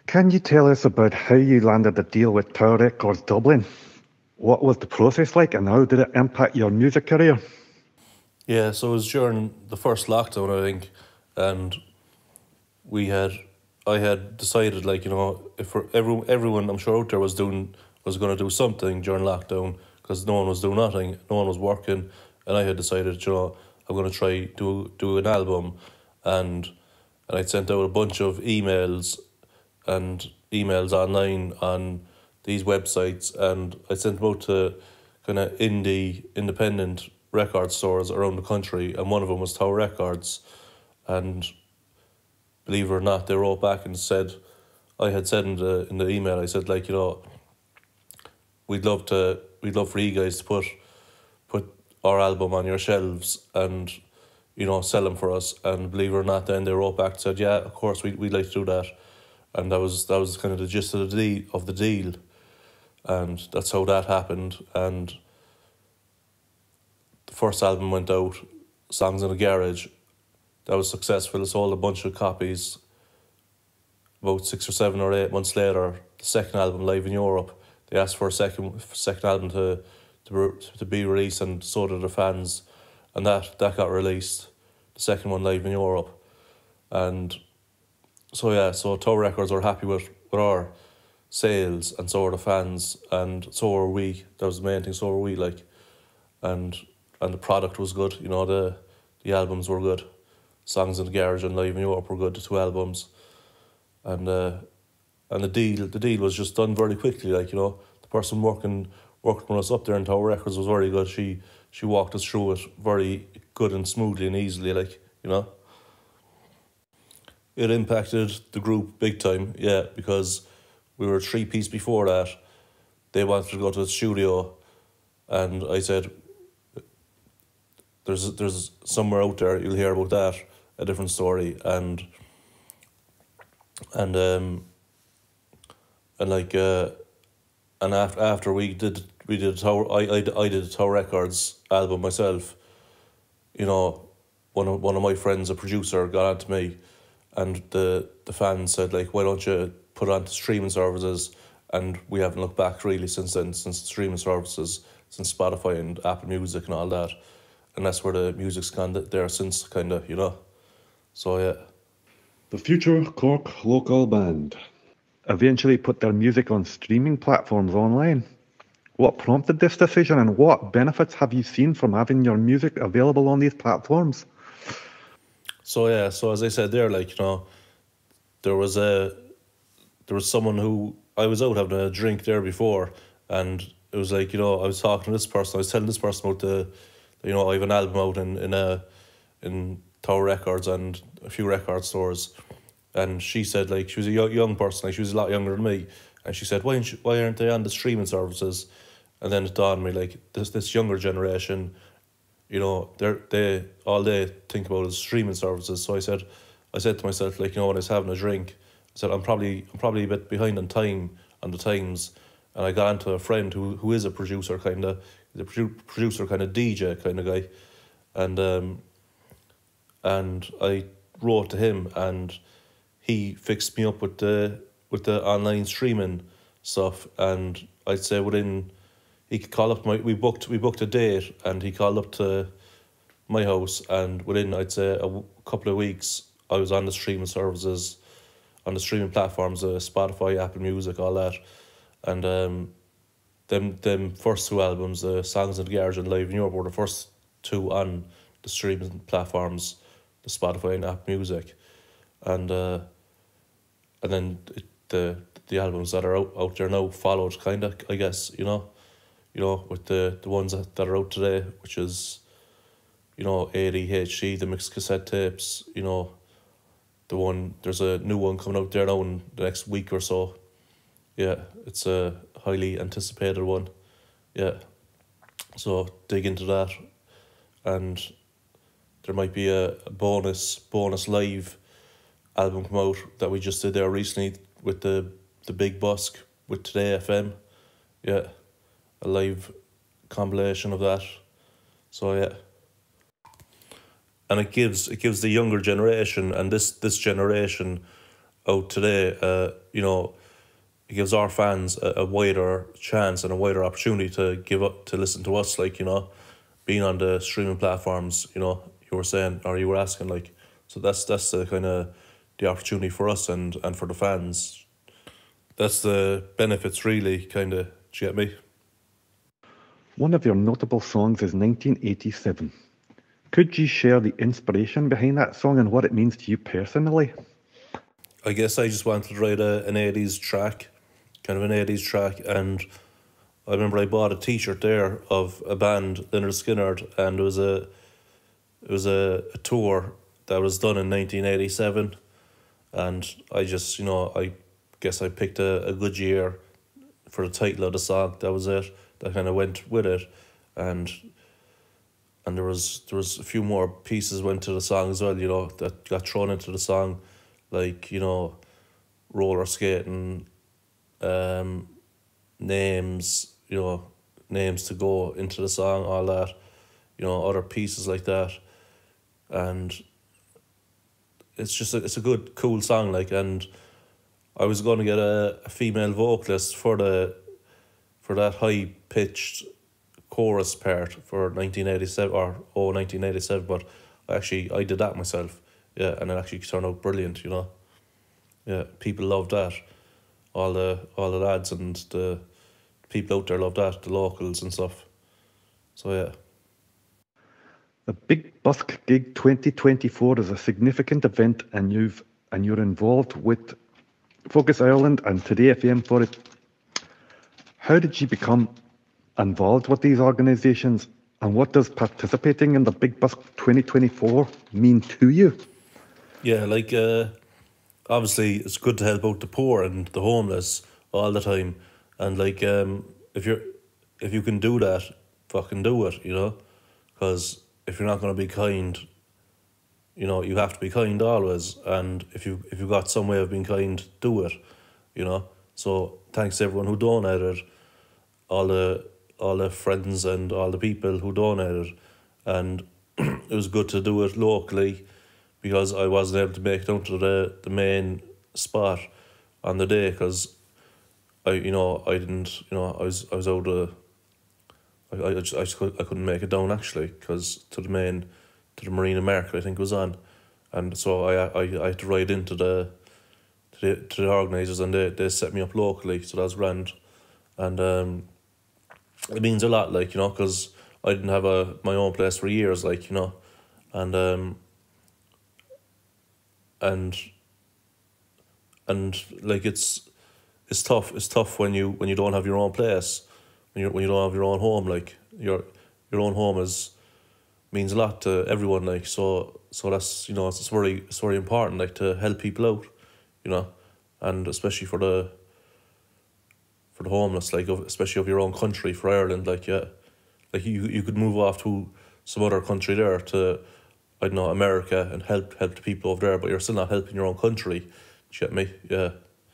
Can you tell us about how you landed the deal with Tower Records Dublin? What was the process like and how did it impact your music career? Yeah, so it was during the first lockdown, I think, and we had, I had decided, like, if everyone I'm sure out there was going to do something during lockdown because no one was doing nothing, no one was working, and I had decided, I'm going to try do an album, and I'd sent out a bunch of emails online on these websites, and I sent them out to kind of independent record stores around the country, and one of them was Tower Records, and believe it or not, they wrote back and said, I had said in the email, I said, like, we'd love for you guys to put our album on your shelves and sell them for us. And believe it or not, then they wrote back and said, yeah, of course we'd like to do that. And that was kind of the gist of the deal, and that's how that happened. And the first album went out, Songs in a Garage. That was successful. It sold a bunch of copies. About 6 or 7 or 8 months later, the second album, Live in Europe, they asked for a second album to be released, and so did the fans, and that got released. The second one, Live in Europe, and so Tower Records were happy with our sales, and so were the fans, and so were we. That was the main thing. So were we, like, and the product was good. The albums were good. Songs in the Garage and Live in Europe were good. The two albums, and the deal was just done very quickly. Like, the person working with us up there in Tower Records was very good. She walked us through it very good and smoothly and easily. Like, it impacted the group big time. Yeah, because we were a 3-piece before that. They wanted to go to the studio, and I said, "There's somewhere out there you'll hear about that, a different story." And after we did I did a Tower Records album myself. One of my friends, a producer, got on to me, and the fans said, like, why don't you put it onto streaming services? And we haven't looked back really since then, since the streaming services, since Spotify and Apple Music and all that, and that's where the music's gone there since, kind of, So yeah. The Future Cork local band eventually put their music on streaming platforms online. What prompted this decision, and what benefits have you seen from having your music available on these platforms? So as I said there, like, there was someone who, I was out having a drink there before, and it was like, I was talking to this person, I was telling this person about I have an album out in Tower Records and a few record stores, and she said, like, she was a young person, like, she was a lot younger than me, and she said, why aren't they on the streaming services? And then it dawned on me, like, this younger generation, they all they think about is streaming services. So I said to myself, like, when I was having a drink, I said, I'm probably a bit behind on the times, and I got onto a friend who is a producer, kind of, the producer, kind of DJ kind of guy, and I wrote to him, and he fixed me up with the online streaming stuff, and I'd say he could call up we booked a date, and he called up to my house, and within, I'd say, a couple of weeks, I was on the streaming services, on the streaming platforms, Spotify, Apple Music, all that, and them first two albums, Songs in the Garage and Live in Europe, were the first two on the streaming platforms, the Spotify and Apple Music, and then the albums that are out there now followed, kind of, I guess, with the ones that are out today, which is, ADHD, the mixed cassette tapes, there's a new one coming out there now in the next week or so. Yeah, it's a highly anticipated one. Yeah, so dig into that, and there might be a bonus live album come out that we just did there recently with the Big Busk with Today FM. Yeah, a live compilation of that. So yeah, and it gives the younger generation and this generation out today, it gives our fans a wider chance and a wider opportunity to give up to listen to us, like, being on the streaming platforms, you were saying, or you were asking, like, so that's the kind of the opportunity for us and for the fans. That's the benefits, really, kind of. Do you get me? One of your notable songs is 1987. Could you share the inspiration behind that song and what it means to you personally? I guess I just wanted to write an 80s track, kind of an 80s track, and I remember I bought a T-shirt there of a band, Lynyrd Skynyrd, and it was a tour that was done in 1987, and I just, I guess I picked a good year for the title of the song. That was it. That kind of went with it, and there was a few more pieces went to the song as well, that got thrown into the song, like, roller skating, names, names to go into the song, all that, other pieces like that, and it's just it's a good, cool song, like, and I was going to get a female vocalist for that high pitched chorus part for 1987 or 1987, but I did that myself, yeah, and it actually turned out brilliant, yeah, people loved that, all the lads and the people out there loved that, the locals and stuff, so yeah. The Big Busk Gig 2024 is a significant event, and you're involved with Focus Ireland and Today FM for it. How did you become involved with these organisations, and what does participating in the Big Busk 2024 mean to you? Yeah, like, obviously it's good to help out the poor and the homeless all the time, and like, if you can do that, fucking do it, because if you're not going to be kind, you have to be kind always, and if you've got some way of being kind, do it, so thanks to everyone who donated, all the friends and all the people who donated, and it was good to do it locally, because I wasn't able to make it down to the main spot on the day, because I didn't, I was out of, I couldn't make it down, actually, because to the Marina Market, I think it was on, and so I had to ride into to the organisers, and they set me up locally, so that was grand, and it means a lot, like, because I didn't have my own place for years, like, and like, it's tough when you don't have your own place, when you don't have your own home, like, your own home means a lot to everyone, like, so that's, it's very important, like, to help people out, and especially for the homeless, like, especially of your own country, for Ireland, like, yeah, like, you could move off to some other country there, to, I don't know, America, and help the people over there, but you're still not helping your own country. Do you get me? Yeah,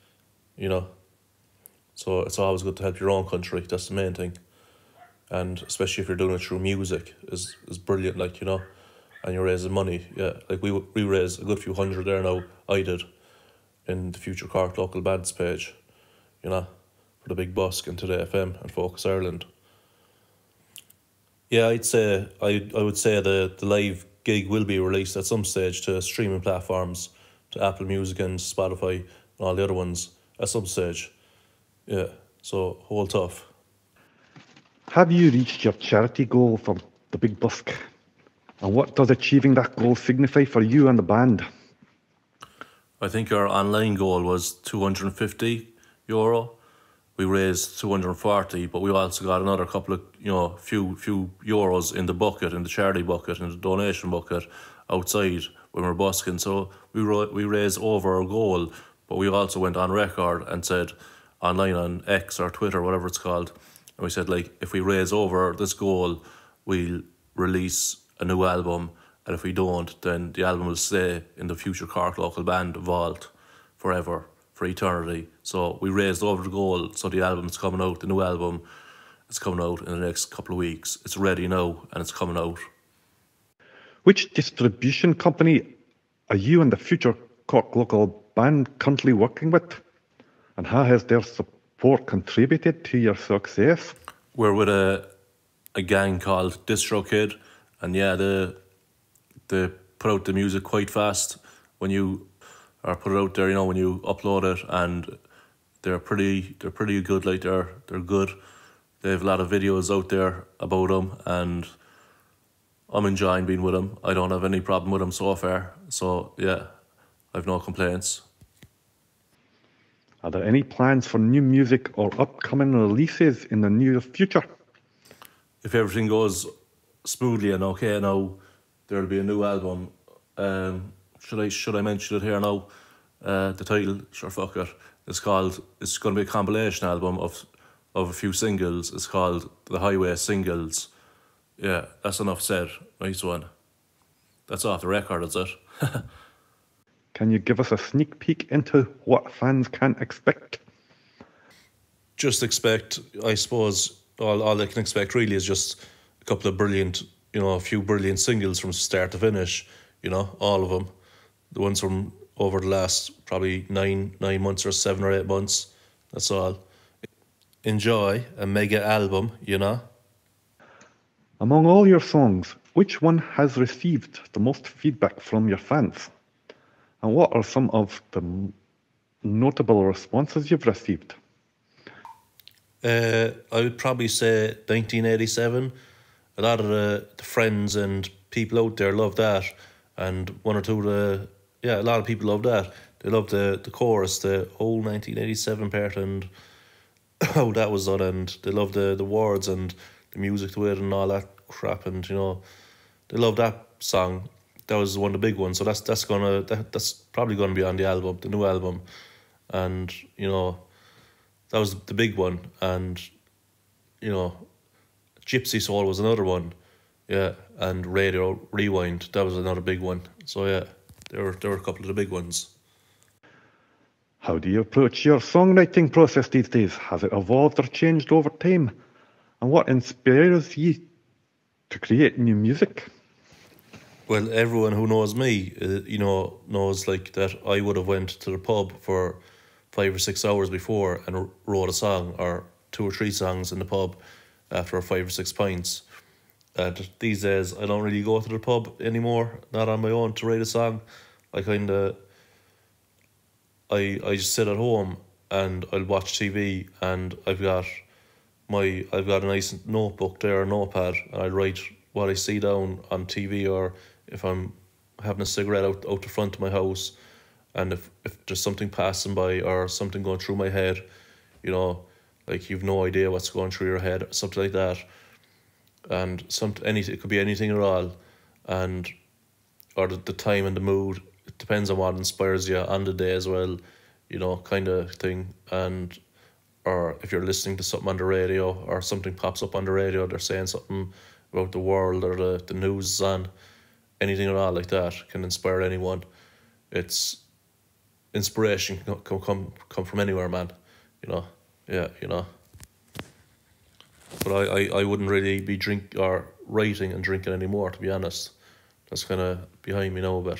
so it's always good to help your own country. That's the main thing, and especially if you're doing it through music, is brilliant, like, and you're raising money. Yeah, like, we raised a good few hundred there now. I did, in the Future Cork Local Bands page, for the Big Busk and Today FM and Focus Ireland. Yeah, I would say the live gig will be released at some stage to streaming platforms, to Apple Music and Spotify and all the other ones at some stage. Yeah, so hold tough. Have you reached your charity goal for the Big Busk? And what does achieving that goal signify for you and the band? I think our online goal was €250. We raised 240, but we also got another couple of, few euros in the bucket, in the charity bucket, in the donation bucket outside when we were busking. So we raised over our goal, but we also went on record and said, online on X or Twitter, whatever it's called, and we said, like, if we raise over this goal, we'll release a new album, and if we don't, then the album will stay in the Future Cork Local Band vault forever, for eternity. So we raised over the goal, so the album's coming out, the new album is coming out in the next couple of weeks. It's ready now, and it's coming out. Which distribution company are you and the Future Cork Local band currently working with? And how has their support contributed to your success? We're with a gang called DistroKid, and yeah, they put out the music quite fast when you or put it out there, you know, when you upload it, and they're pretty good. Like they're good. They have a lot of videos out there about them, and I'm enjoying being with them. I don't have any problem with them so far. So yeah, I've no complaints. Are there any plans for new music or upcoming releases in the near future? If everything goes smoothly and okay now, there'll be a new album. Should I mention it here now? The title, sure, fuck it. It's going to be a compilation album of a few singles. It's called The Highway Singles. Yeah, that's enough said. Nice one. That's off the record, is it? Can you give us a sneak peek into what fans can expect? Just expect, I suppose, all they can expect really is just a couple of brilliant, a few brilliant singles from start to finish, all of them. The ones from over the last probably 9 months or 7 or 8 months. That's all. Enjoy a mega album, Among all your songs, which one has received the most feedback from your fans? And what are some of the notable responses you've received? I would probably say 1987. A lot of the friends and people out there love that, and one or two of a lot of people love that. They love the chorus, the whole 1987 part, and how that was done, and they love the words and the music to it and all that crap, and they love that song. That was one of the big ones, so that's probably gonna be on the album, the new album, and that was the big one, and Gypsy Soul was another one, yeah, and Radio Rewind, that was another big one. So yeah, there were a couple of the big ones. How do you approach your songwriting process these days? Has it evolved or changed over time? And what inspires you to create new music? Well, everyone who knows me, knows like that I would have went to the pub for 5 or 6 hours before and wrote a song or 2 or 3 songs in the pub after 5 or 6 pints. And these days, I don't really go to the pub anymore, not on my own, to write a song. I just sit at home and I'll watch TV, and I've got a nice notebook there, a notepad, and I'll write what I see down on TV, or if I'm having a cigarette out the front of my house, and if there's something passing by or something going through my head, like you've no idea what's going through your head, something like that, and it could be anything at all, or the time and the mood. It depends on what inspires you on the day as well, kind of thing, or if you're listening to something on the radio or something pops up on the radio, they're saying something about the world or the news is on, anything at all like that can inspire anyone. It's inspiration can come from anywhere, man. But I wouldn't really be writing and drinking anymore, to be honest. That's kind of behind me now a bit,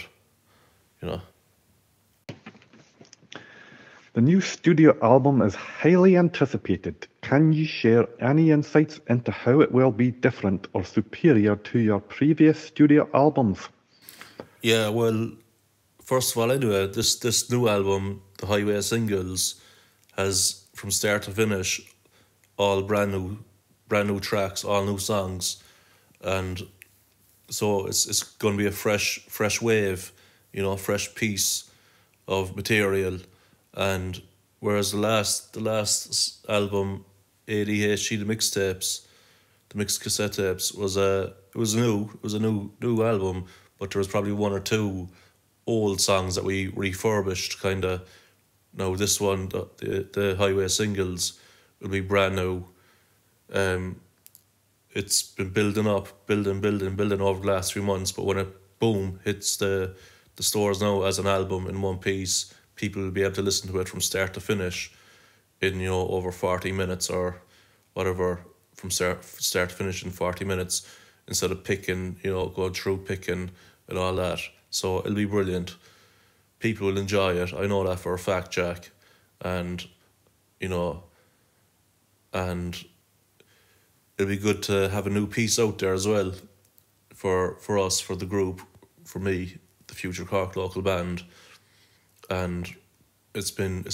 The new studio album is highly anticipated. Can you share any insights into how it will be different or superior to your previous studio albums? Yeah, well, first of all, anyway, this new album, The Highway Singles, has from start to finish all brand new tracks, all new songs, and so it's going to be a fresh wave, fresh piece of material. And whereas the last album, ADHD, the mixtapes, the mixed cassette tapes, was a new album, but there was probably 1 or 2 old songs that we refurbished, kind of. Now this one, the Highway Singles, will be brand new. It's been building over the last few months, but when it boom hits the stores now as an album in one piece, people will be able to listen to it from start to finish in over 40 minutes or whatever, from start to finish in 40 minutes, instead of picking, going through picking and all that. So it'll be brilliant. people will enjoy it. I know that for a fact, Jack. And, you know, and it'll be good to have a new piece out there as well for us, for the group, for me, the Future Cork Local Band. And it's been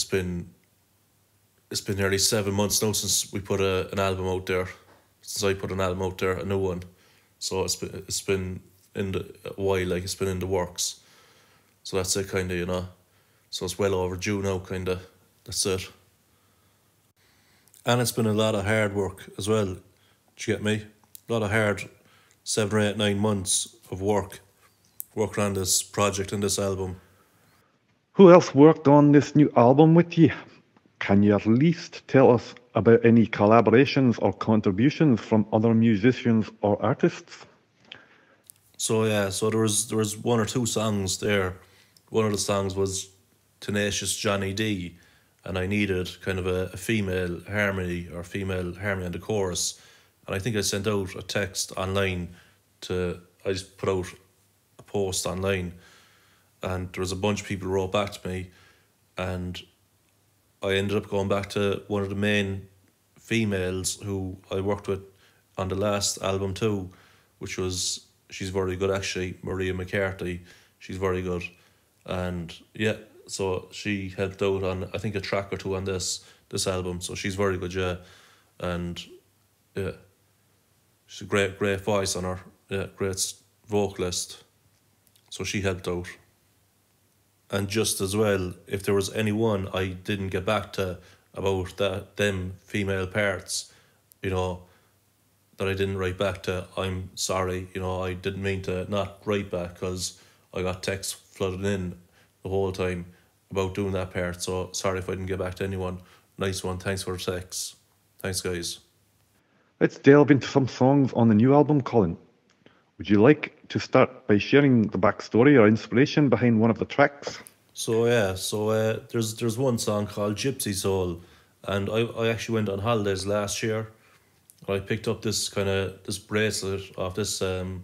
nearly 7 months now since we put an album out there. Since I put an album out there, a new one. So it's been in a while, like it's been in the works. So that's it, kind of, you know. So it's well overdue now, kind of. That's it. And it's been a lot of hard work as well. Do you get me? A lot of hard 7 or 8, 9 months of working on this project and this album. Who else worked on this new album with you? Can you at least tell us about any collaborations or contributions from other musicians or artists? So yeah, so there was 1 or 2 songs there. One of the songs was Tenacious Johnny D, and I needed kind of a female harmony on the chorus. And I think I sent out a text online I just put out a post online, and there was a bunch of people who wrote back to me, and I ended up going back to one of the main females who I worked with on the last album too, she's very good actually, Maria McCarthy. She's very good. And yeah, so she helped out on, I think, a track or 2 on this album. So she's very good, yeah. And yeah, she's a great voice on her. Yeah, great vocalist. So she helped out. And just as well, if there was anyone I didn't get back to about them female parts, you know, that I didn't write back to, I'm sorry. You know, I didn't mean to not write back, because I got texts flooded in the whole time about doing that part. So sorry if I didn't get back to anyone. Nice one. Thanks for the text. Thanks, guys. Let's delve into some songs on the new album, Colin. Would you like to start by sharing the backstory or inspiration behind one of the tracks? So yeah, there's one song called Gypsy Soul, and I actually went on holidays last year. I picked up this bracelet off this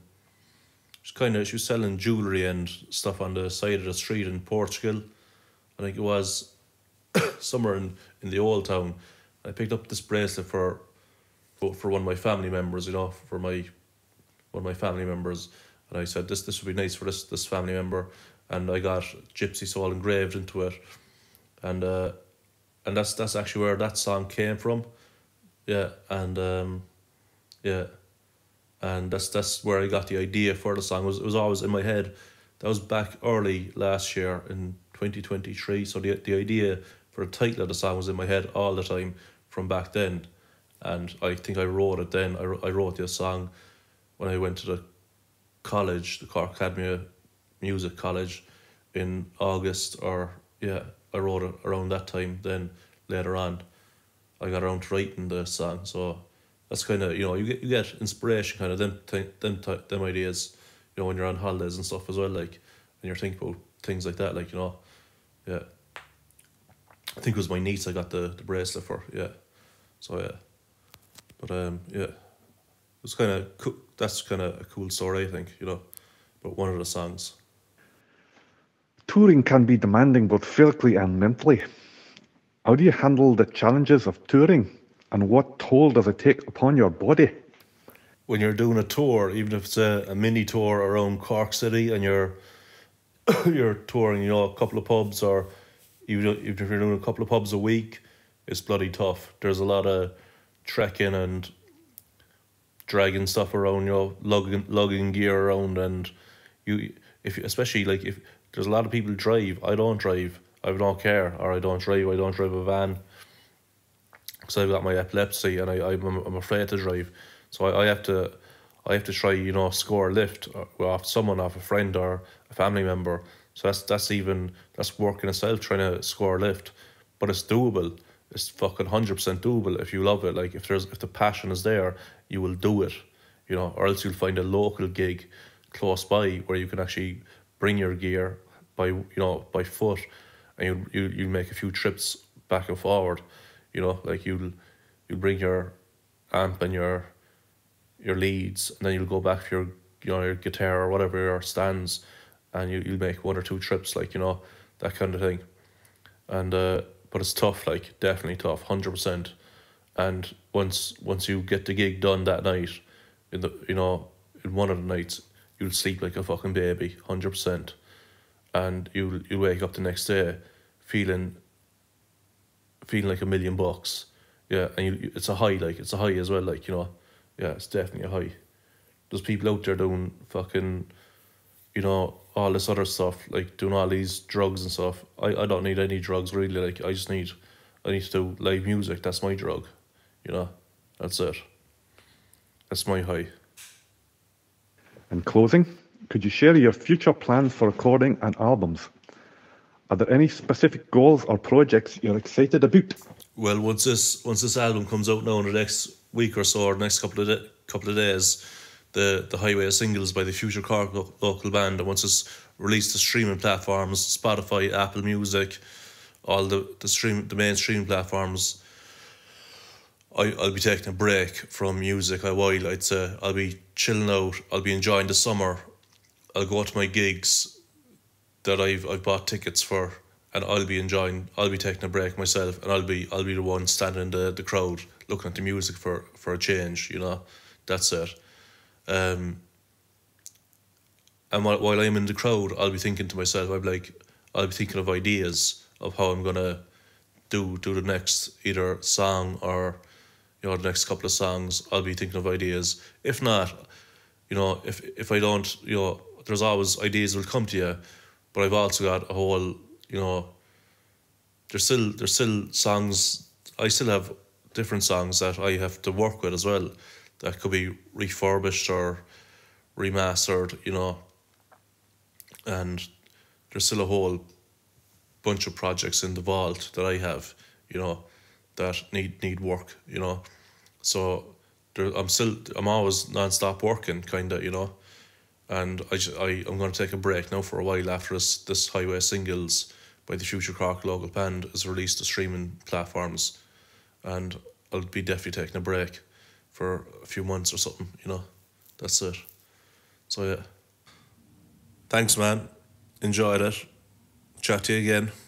she was selling jewellery and stuff on the side of the street in Portugal. I think it was somewhere in the old town. I picked up this bracelet for one of my family members, you know, for one of my family members. And I said, this would be nice for this family member. And I got Gypsy Soul engraved into it. And that's actually where that song came from. Yeah, and yeah. And that's where I got the idea for the song. It was always in my head. That was back early last year in 2023. So the idea for the title of the song was in my head all the time from back then. And I think I wrote it then. I wrote the song when I went to the college, the Cork Academy of Music College, in August, I wrote it around that time. Then later on, I got around to writing the song. So that's kind of, you know, you get inspiration, kind of them ideas, you know, when you're on holidays and stuff as well, like, and you're thinking about things like that, like, you know, yeah. I think it was my niece I got the bracelet for, yeah. So yeah, but yeah, it's kind of cool. That's kind of a cool story, I think, you know, about one of the songs. Touring can be demanding both physically and mentally. How do you handle the challenges of touring, and what toll does it take upon your body? When you're doing a tour, even if it's a mini tour around Cork City, and you're touring, you know, a couple of pubs, or even if you're doing a couple of pubs a week, it's bloody tough. There's a lot of trekking and dragging stuff around, you know, lugging gear around, and especially if there's a lot of people who drive. I don't drive. I don't care, or I don't drive a van, because I've got my epilepsy and I'm afraid to drive. So I have to try, you know, score a lift off a friend or a family member. So that's work in itself, trying to score a lift, but it's doable. It's fucking 100% doable if you love it. Like if the passion is there, you will do it, you know, or else you'll find a local gig close by where you can actually bring your gear by foot, and you'll make a few trips back and forward, you know, like you'll bring your amp and your leads, and then you'll go back to your guitar or whatever, your stands, and you'll make 1 or 2 trips, like, you know. that kind of thing. And but it's tough, like definitely tough, 100%. And once you get the gig done that night, in the in one of the nights, you'll sleep like a fucking baby, 100%. And you'll wake up the next day feeling like $1,000,000. Yeah, and it's a high, like it's a high as well, like, yeah, it's definitely a high. There's people out there doing fucking, all this other stuff, like doing all these drugs and stuff. I don't need any drugs really, like I need to do live music. That's my drug, that's it. That's my high. In closing, could you share your future plans for recording and albums? Are there any specific goals or projects you're excited about? Well, once this album comes out now in the next week or so, or next couple of days, the Highway of Singles by the Future Cork local band, and once it's released to streaming platforms, Spotify, Apple Music, all the main streaming platforms, I'll be taking a break from music a while. I'd say I'll be chilling out. I'll be enjoying the summer. I'll go to my gigs that I've bought tickets for, and I'll be taking a break myself, and I'll be the one standing in the crowd looking at the music for a change. That's it. And while I'm in the crowd, I'll be thinking to myself, I'll be thinking of ideas of how I'm gonna do the next either song or the next couple of songs. I'll be thinking of ideas. If not, if I don't, there's always ideas will come to you. But I've also got a whole, there's still songs. I still have different songs that I have to work with as well, that could be refurbished or remastered, and there's still a whole bunch of projects in the vault that I have, that need work, So I'm always non-stop working, kinda, and I'm going to take a break now for a while after this Highway Singles by the Future Cork local band is released to streaming platforms, and I'll be definitely taking a break for a few months or something, That's it. So yeah. Thanks, man. Enjoyed it. Chat to you again.